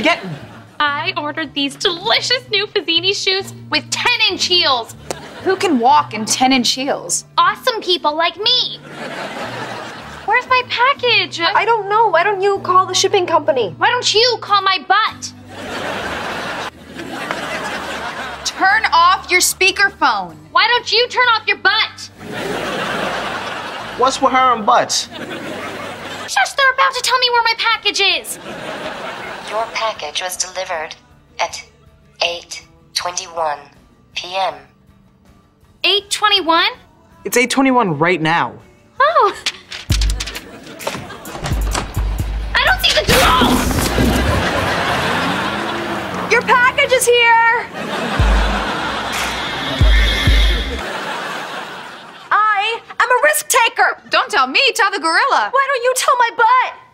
getting? I ordered these delicious new Fazzini shoes with 10-inch heels. Who can walk in 10-inch heels? Awesome people like me. Where's my package? I don't know. Why don't you call the shipping company? Why don't you call my butt? Turn off your speakerphone. Why don't you turn off your butt? What's with her and butts? Shush, they're about to tell me where my package is. Your package was delivered at 8:21 p.m. 8:21? It's 8:21 right now. Oh. I don't see the door! Your package is here! I'm a risk taker! Don't tell me, tell the gorilla. Why don't you tell my butt?